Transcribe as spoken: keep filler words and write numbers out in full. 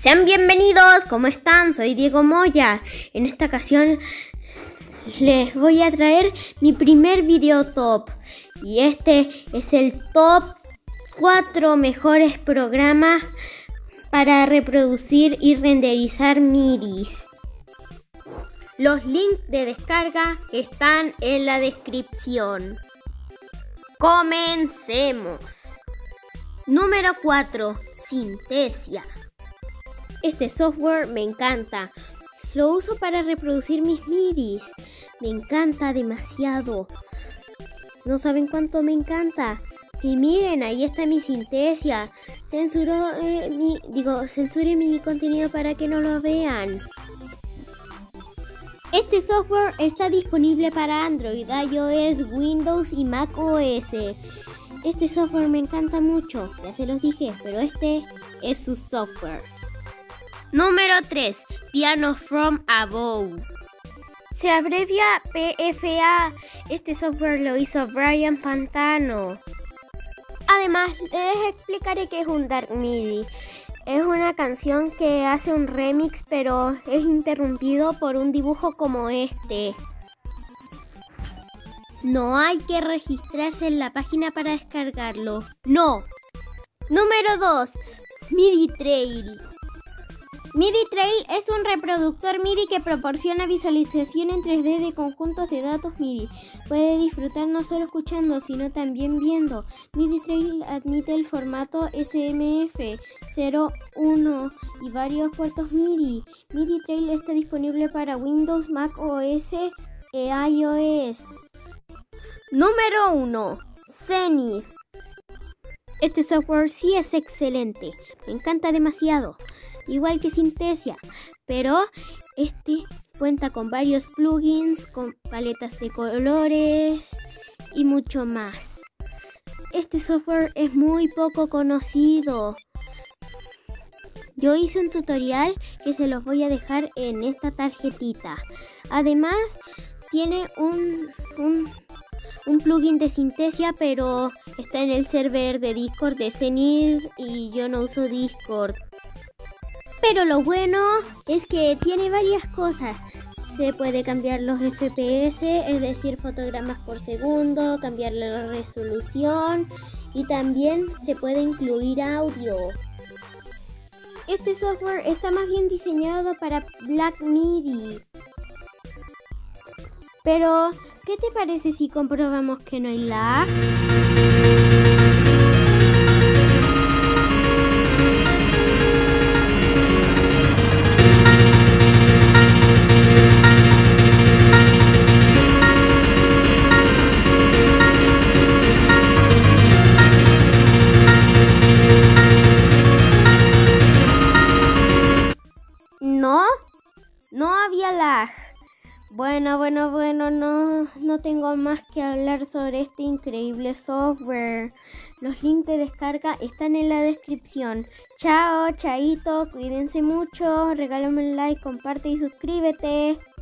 Sean bienvenidos, ¿cómo están? Soy Diego Moya. En esta ocasión les voy a traer mi primer video top. Y este es el top cuatro mejores programas para reproducir y renderizar M I D Is. Los links de descarga están en la descripción. Comencemos. Número cuatro. Synthesia. Este software me encanta. Lo uso para reproducir mis M I D Is. Me encanta demasiado. No saben cuánto me encanta. Y miren, ahí está mi Synthesia. Censuró eh, mi, digo, censure mi contenido para que no lo vean. Este software está disponible para Android, iOS, Windows y macOS. Este software me encanta mucho, ya se los dije, pero este es su software. Número tres. Piano from Above. Se abrevia P F A. Este software lo hizo Brian Pantano. Además, les explicaré qué es un Dark M I D I. Es una canción que hace un remix, pero es interrumpido por un dibujo como este. No hay que registrarse en la página para descargarlo. ¡No! Número dos. MIDI Trail. MIDI Trail es un reproductor M I D I que proporciona visualización en tres D de conjuntos de datos M I D I. Puede disfrutar no solo escuchando, sino también viendo. MIDI Trail admite el formato S M F, cero, uno y varios puertos M I D I. MIDI Trail está disponible para Windows, Mac O S e iOS. Número uno. Zenith. Este software sí es excelente. Me encanta demasiado. Igual que Synthesia, pero este cuenta con varios plugins, con paletas de colores y mucho más. Este software es muy poco conocido. Yo hice un tutorial que se los voy a dejar en esta tarjetita. Además, tiene un, un, un plugin de Synthesia, pero está en el server de Discord de Zenith y yo no uso Discord. Pero lo bueno es que tiene varias cosas. Se puede cambiar los F P S, es decir, fotogramas por segundo, cambiar la resolución y también se puede incluir audio. Este software está más bien diseñado para Black M I D I. Pero, ¿qué te parece si comprobamos que no hay lag? No, no había lag. Bueno, bueno, bueno, no, no tengo más que hablar sobre este increíble software. Los links de descarga están en la descripción. Chao, chaito, cuídense mucho, regálame un like, comparte y suscríbete.